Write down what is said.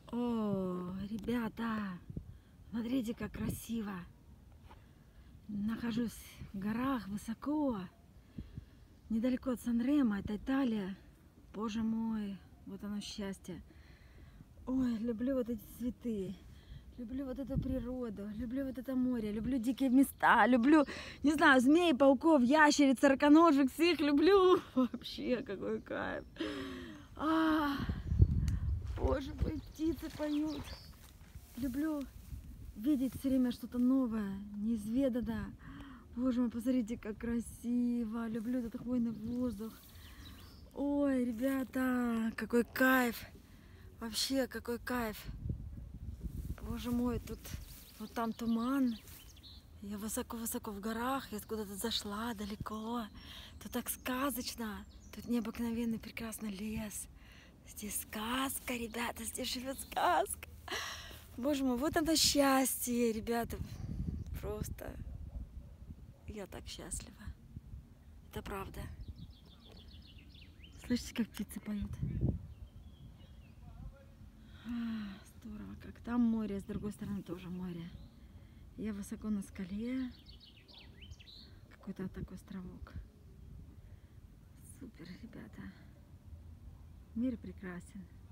О, ребята, смотрите, как красиво. Нахожусь в горах высоко, недалеко от Сан-Ремо, это Италия. Боже мой, вот оно счастье. Ой, люблю вот эти цветы, люблю вот эту природу, люблю вот это море, люблю дикие места, люблю, не знаю, змей, пауков, ящериц, сороконожек, всех люблю. Вообще, какой кайф. Боже мой, птицы поют. Люблю видеть все время что-то новое, неизведанное. Боже мой, посмотрите, как красиво. Люблю этот хвойный воздух. Ой, ребята, какой кайф. Вообще, какой кайф. Боже мой, тут вот там туман. Я высоко-высоко в горах, я куда-то зашла далеко. Тут так сказочно. Тут необыкновенный прекрасный лес. Здесь сказка, ребята, здесь живет сказка. Боже мой, вот это счастье, ребята. Просто я так счастлива. Это правда. Слышите, как птицы поют? Здорово как. Там море, с другой стороны тоже море. Я высоко на скале. Какой-то такой островок. Супер, ребята. Мир прекрасен.